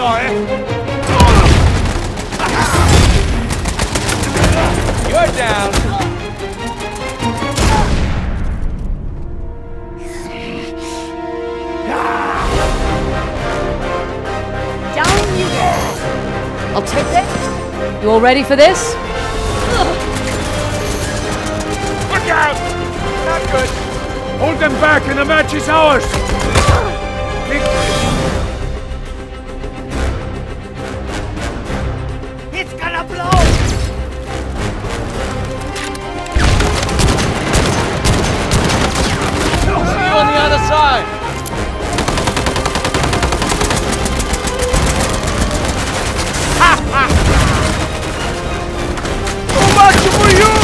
sorry. You're down. Down you go. I'll take that. You all ready for this? Look out! Not good. Hold them back and the match is ours. It's gonna blow! See you on the other side. Too much for you!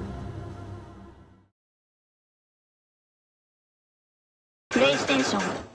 PlayStation